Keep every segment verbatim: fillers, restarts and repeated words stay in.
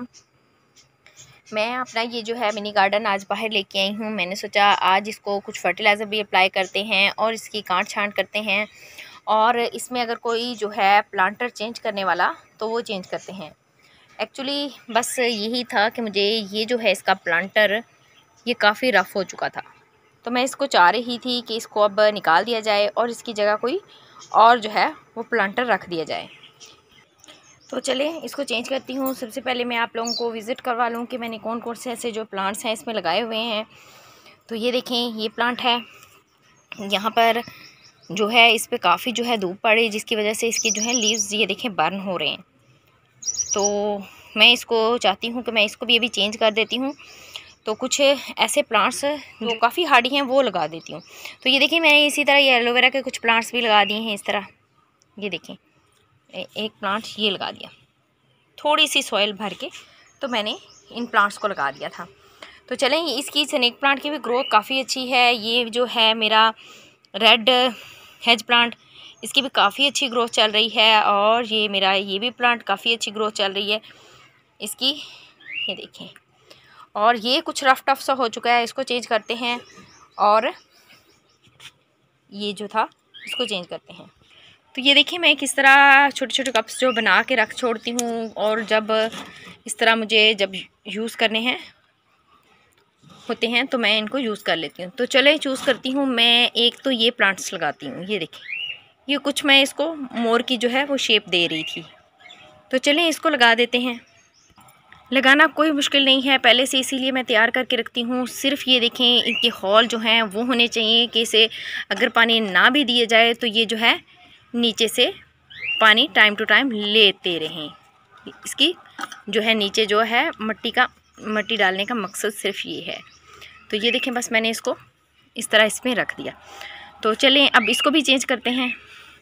मैं अपना ये जो है मिनी गार्डन आज बाहर लेके आई हूँ। मैंने सोचा आज इसको कुछ फर्टिलाइज़र भी अप्लाई करते हैं और इसकी काट छांट करते हैं, और इसमें अगर कोई जो है प्लांटर चेंज करने वाला तो वो चेंज करते हैं। एक्चुअली बस यही था कि मुझे ये जो है इसका प्लांटर ये काफ़ी रफ़ हो चुका था, तो मैं इसको चाह रही थी कि इसको अब निकाल दिया जाए और इसकी जगह कोई और जो है वो प्लांटर रख दिया जाए। तो चले इसको चेंज करती हूँ। सबसे पहले मैं आप लोगों को विज़िट करवा लूँ कि मैंने कौन कौन से ऐसे जो प्लांट्स हैं इसमें लगाए हुए हैं। तो ये देखें, ये प्लांट है, यहाँ पर जो है इस पर काफ़ी जो है धूप पड़ी, जिसकी वजह से इसकी जो है लीव्स ये देखें बर्न हो रहे हैं। तो मैं इसको चाहती हूँ कि मैं इसको भी अभी चेंज कर देती हूँ। तो कुछ ऐसे प्लांट्स जो काफ़ी हार्डी हैं वो लगा देती हूँ। तो ये देखिए, मैंने इसी तरह ये एलोवेरा के कुछ प्लांट्स भी लगा दिए हैं इस तरह। ये देखें, एक प्लांट ये लगा दिया, थोड़ी सी सॉइल भर के तो मैंने इन प्लांट्स को लगा दिया था। तो चलें, इसकी स्नेक प्लांट की भी ग्रोथ काफ़ी अच्छी है। ये जो है मेरा रेड हेज प्लांट, इसकी भी काफ़ी अच्छी ग्रोथ चल रही है, और ये मेरा ये भी प्लांट काफ़ी अच्छी ग्रोथ चल रही है इसकी। ये देखें, और ये कुछ रफ टफ सा हो चुका है, इसको चेंज करते हैं। और ये जो था इसको चेंज करते हैं। तो ये देखिए, मैं किस तरह छोटे छोटे कप्स जो बना के रख छोड़ती हूँ, और जब इस तरह मुझे जब यूज़ करने हैं होते हैं तो मैं इनको यूज़ कर लेती हूँ। तो चले चूज़ करती हूँ मैं। एक तो ये प्लांट्स लगाती हूँ, ये देखिए, ये कुछ मैं इसको मोर की जो है वो शेप दे रही थी। तो चलें इसको लगा देते हैं। लगाना कोई मुश्किल नहीं है, पहले से इसीलिए मैं तैयार करके रखती हूँ। सिर्फ ये देखें, इनके हॉल जो हैं वो होने चाहिए कि इसे अगर पानी ना भी दिया जाए तो ये जो है नीचे से पानी टाइम टू टाइम लेते रहें। इसकी जो है नीचे जो है मिट्टी का मिट्टी डालने का मकसद सिर्फ ये है। तो ये देखें, बस मैंने इसको इस तरह इसमें रख दिया। तो चलें अब इसको भी चेंज करते हैं।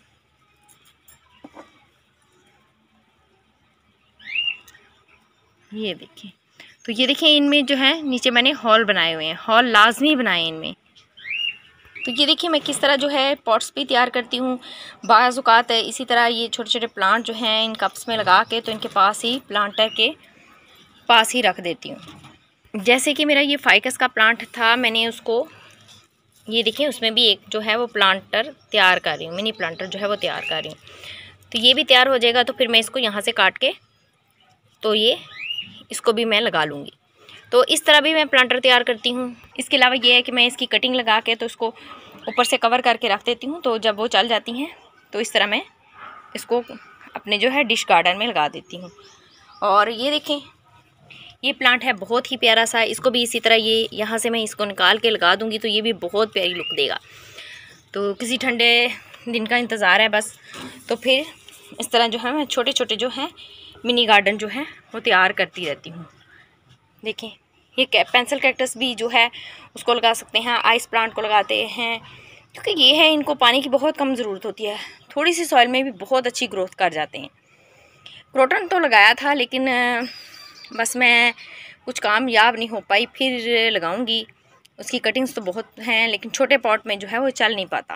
ये देखिए, तो ये देखिए, इनमें जो है नीचे मैंने हॉल बनाए हुए हैं, हॉल लाजमी बनाए इनमें। तो ये देखिए, मैं किस तरह जो है पॉट्स भी तैयार करती हूँ। बाज़ औक़ात इसी तरह ये छोटे छोटे प्लांट जो हैं इन कप्स में लगा के तो इनके पास ही प्लांटर के पास ही रख देती हूँ। जैसे कि मेरा ये फाइकस का प्लांट था, मैंने उसको ये देखिए उसमें भी एक जो है वो प्लांटर तैयार कर रही हूँ, मिनी प्लांटर जो है वो तैयार कर रही हूँ। तो ये भी तैयार हो जाएगा तो फिर मैं इसको यहाँ से काट के तो ये इसको भी मैं लगा लूँगी। तो इस तरह भी मैं प्लांटर तैयार करती हूँ। इसके अलावा ये है कि मैं इसकी कटिंग लगा के तो इसको ऊपर से कवर करके रख देती हूँ, तो जब वो चल जाती हैं तो इस तरह मैं इसको अपने जो है डिश गार्डन में लगा देती हूँ। और ये देखें, ये प्लांट है बहुत ही प्यारा सा, इसको भी इसी तरह ये यहाँ से मैं इसको निकाल के लगा दूँगी तो ये भी बहुत प्यारी लुक देगा। तो किसी ठंडे दिन का इंतज़ार है बस। तो फिर इस तरह जो है मैं छोटे छोटे जो हैं मिनी गार्डन जो है वो तैयार करती रहती हूँ। देखें, ये पेंसिल कैक्टस भी जो है उसको लगा सकते हैं, आइस प्लांट को लगाते हैं, क्योंकि ये है इनको पानी की बहुत कम ज़रूरत होती है, थोड़ी सी सॉइल में भी बहुत अच्छी ग्रोथ कर जाते हैं। क्रोटन तो लगाया था लेकिन बस मैं कुछ कामयाब नहीं हो पाई, फिर लगाऊंगी। उसकी कटिंग्स तो बहुत हैं लेकिन छोटे पॉट में जो है वो चल नहीं पाता।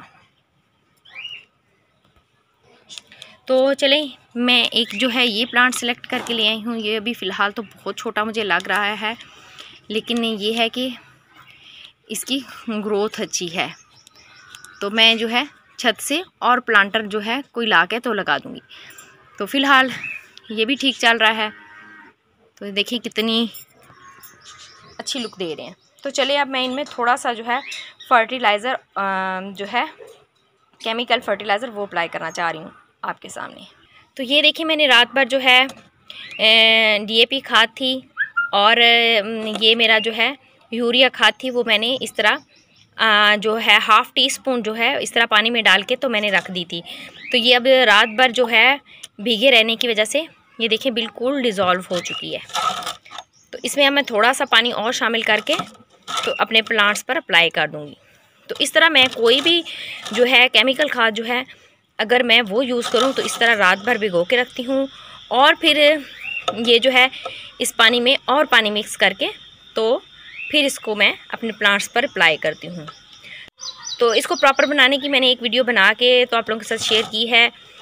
तो चलें, मैं एक जो है ये प्लांट सेलेक्ट करके ले आई हूँ। ये अभी फ़िलहाल तो बहुत छोटा मुझे लग रहा है, लेकिन ये है कि इसकी ग्रोथ अच्छी है। तो मैं जो है छत से और प्लांटर जो है कोई ला के तो लगा दूँगी। तो फ़िलहाल ये भी ठीक चल रहा है। तो देखिए कितनी अच्छी लुक दे रहे हैं। तो चलिए अब मैं इनमें थोड़ा सा जो है फर्टिलाइज़र जो है केमिकल फर्टिलाइज़र वो अप्लाई करना चाह रही हूँ आपके सामने। तो ये देखिए, मैंने रात भर जो है डीएपी खाद थी और ये मेरा जो है यूरिया खाद थी, वो मैंने इस तरह आ, जो है हाफ़ टी स्पून जो है इस तरह पानी में डाल के तो मैंने रख दी थी। तो ये अब रात भर जो है भीगे रहने की वजह से ये देखिए बिल्कुल डिज़ोल्व हो चुकी है। तो इसमें अब मैं थोड़ा सा पानी और शामिल करके तो अपने प्लांट्स पर अप्लाई कर दूँगी। तो इस तरह मैं कोई भी जो है केमिकल खाद जो है अगर मैं वो यूज़ करूँ तो इस तरह रात भर भिगो के रखती हूँ, और फिर ये जो है इस पानी में और पानी मिक्स करके तो फिर इसको मैं अपने प्लांट्स पर अप्लाई करती हूँ। तो इसको प्रॉपर बनाने की मैंने एक वीडियो बना के तो आप लोगों के साथ शेयर की है।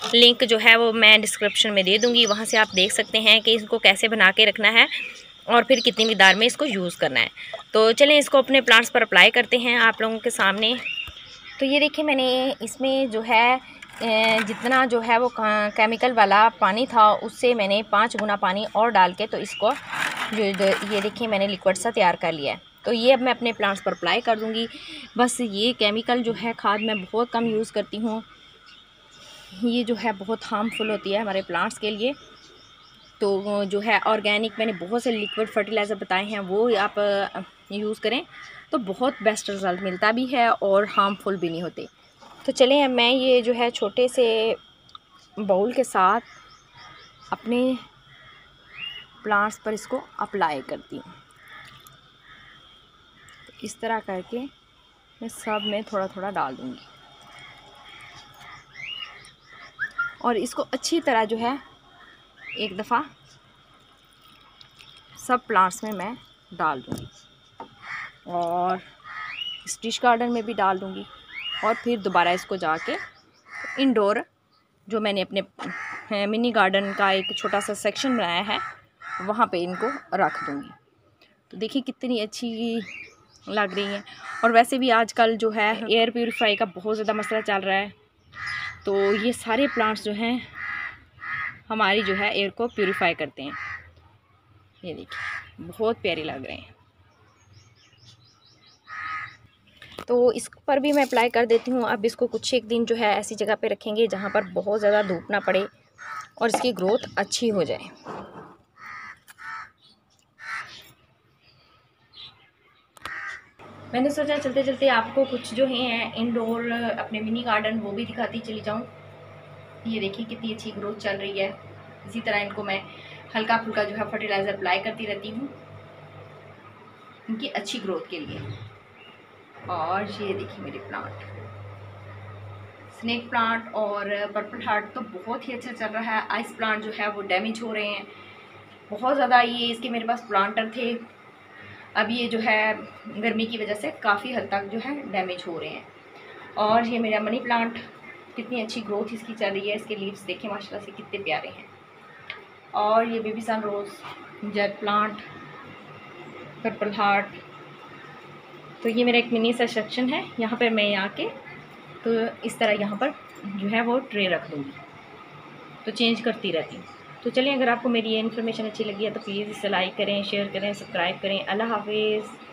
लिंक जो है वो मैं डिस्क्रिप्शन में दे दूँगी, वहाँ से आप देख सकते हैं कि इसको कैसे बना के रखना है और फिर कितनी मिकदार में इसको यूज़ करना है। तो चलें इसको अपने प्लांट्स पर अप्लाई करते हैं आप लोगों के सामने। तो ये देखिए मैंने इसमें जो है जितना जो है वो केमिकल वाला पानी था उससे मैंने पाँच गुना पानी और डाल के तो इसको जो ये देखिए मैंने लिक्विड सा तैयार कर लिया है। तो ये अब मैं अपने प्लांट्स पर अप्लाई कर दूँगी। बस ये केमिकल जो है खाद मैं बहुत कम यूज़ करती हूँ, ये जो है बहुत हार्मफुल होती है हमारे प्लांट्स के लिए। तो जो है ऑर्गेनिक मैंने बहुत से लिक्विड फर्टिलाइज़र बताए हैं वो आप यूज़ करें तो बहुत बेस्ट रिज़ल्ट मिलता भी है और हार्मफुल भी नहीं होते। तो चलें अब मैं ये जो है छोटे से बाउल के साथ अपने प्लांट्स पर इसको अप्लाई करती हूँ। इस तरह करके मैं सब में थोड़ा थोड़ा डाल दूँगी और इसको अच्छी तरह जो है एक दफ़ा सब प्लांट्स में मैं डाल दूँगी और इस डिश गार्डन में भी डाल दूँगी और फिर दोबारा इसको जाके इंडोर जो मैंने अपने मिनी गार्डन का एक छोटा सा सेक्शन बनाया है वहाँ पे इनको रख दूँगी। तो देखिए कितनी अच्छी लग रही हैं। और वैसे भी आजकल जो है एयर प्यूरीफाई का बहुत ज़्यादा मसला चल रहा है, तो ये सारे प्लांट्स जो हैं हमारी जो है एयर को प्यूरीफाई करते हैं। ये देखिए बहुत प्यारे लग रहे हैं। तो इस पर भी मैं अप्लाई कर देती हूँ। अब इसको कुछ एक दिन जो है ऐसी जगह पे रखेंगे जहाँ पर बहुत ज़्यादा धूप ना पड़े और इसकी ग्रोथ अच्छी हो जाए। मैंने सोचा चलते चलते आपको कुछ जो है इंडोर अपने मिनी गार्डन वो भी दिखाती चली जाऊँ। ये देखिए कितनी अच्छी ग्रोथ चल रही है। इसी तरह इनको मैं हल्का फुल्का जो है फर्टिलाइज़र अप्लाई करती रहती हूँ इनकी अच्छी ग्रोथ के लिए। और ये देखिए मेरे प्लांट स्नेक प्लांट और पर्पल हार्ट तो बहुत ही अच्छा चल रहा है। आइस प्लांट जो है वो डैमेज हो रहे हैं बहुत ज़्यादा। ये इसके मेरे पास प्लांटर थे, अब ये जो है गर्मी की वजह से काफ़ी हद तक जो है डैमेज हो रहे हैं। और ये मेरा मनी प्लांट कितनी अच्छी ग्रोथ इसकी चल रही है। इसके लीव्स देखें माशाल्लाह से कितने प्यारे हैं। और ये baby sun rose, jet plant, purple heart. तो ये मेरा एक मिनी सा सेक्शन है, यहाँ पर मैं आके तो इस तरह यहाँ पर जो है वो ट्रे रख दूँगी, तो चेंज करती रहती हूँ। तो चलिए अगर आपको मेरी ये इन्फॉर्मेशन अच्छी लगी है तो प्लीज़ इसे लाइक करें, शेयर करें, सब्सक्राइब करें। अल्लाह हाफिज़।